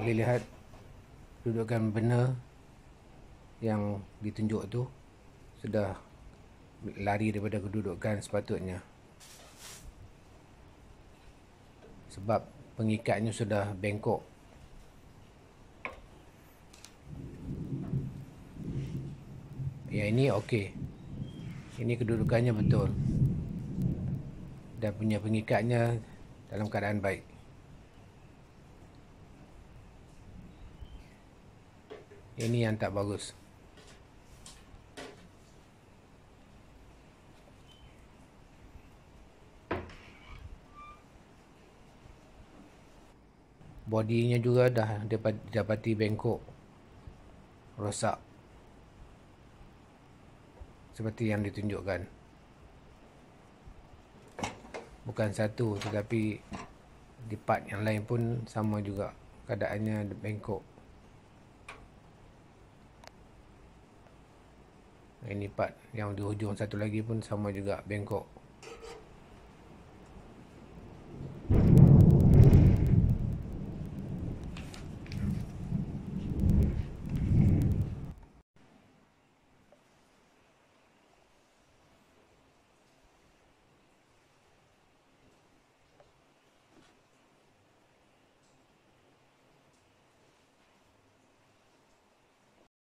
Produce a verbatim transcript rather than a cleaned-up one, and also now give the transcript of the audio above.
boleh lihat kedudukan benda yang ditunjuk tu sudah lari daripada kedudukan sepatutnya, sebab pengikatnya sudah bengkok. Ya, ini okey, ini kedudukannya betul dan punya pengikatnya dalam keadaan baik. Ini yang tak bagus. Bodinya juga dah dapati bengkok, rosak, seperti yang ditunjukkan. Bukan satu, tetapi di part yang lain pun sama juga keadaannya bengkok. Ini part yang di hujung satu lagi pun sama juga bengkok.